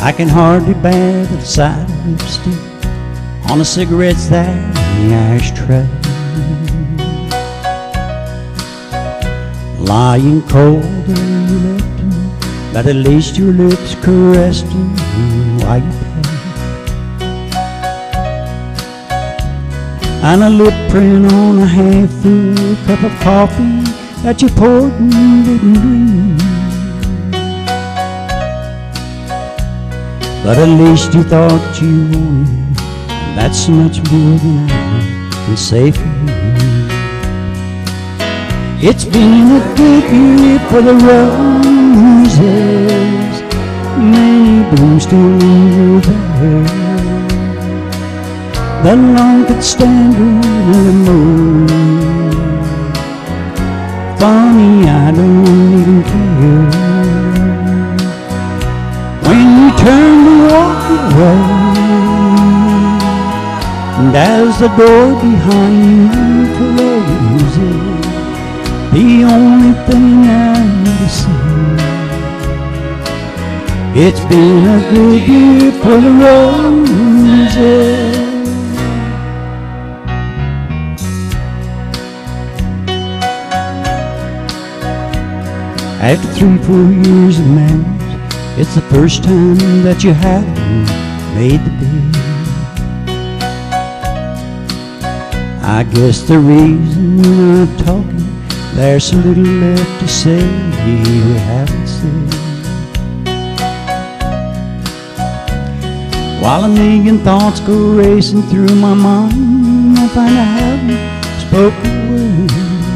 I can hardly bear the sight of lipstick on the cigarettes that in the ashtray. Lying cold there you left him, but at least your lips caressed him while you passed. And a lip print on a half-full cup of coffee that you poured and didn't drink. But at least you thought you wanted, and that's so much more than I can say for you. It's been a good year for the roses, many blooms still linger there. The lawn could stand in the moon. Funny, I don't even care. When you turn to walk away, and as the door behind you closes, the only thing I need to say, it's been a good year for the roses. After 3-4 years of marriage, it's the first time that you haven't made the bed. I guess the reason we're not talking, there's so little left to say we haven't said. While a million thoughts go racing through my mind, I find I haven't spoken a word.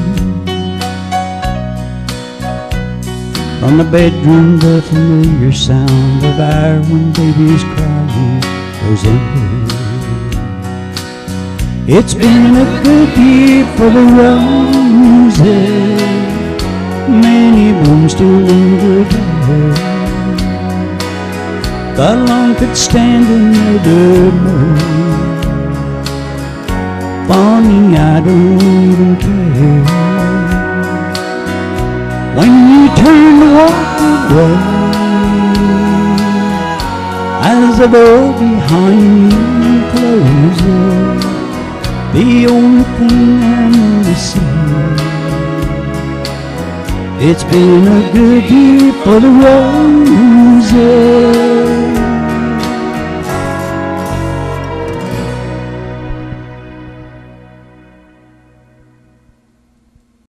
From the bedroom, the familiar sound of air when baby's crying goes unheard. It's been a good year for the roses, many blooms still linger there. The lawn could stand another moon. Funny, I don't even care. When you turn to walk away, as the door behind you closes, the only thing I know to say, it's been a good year for the roses.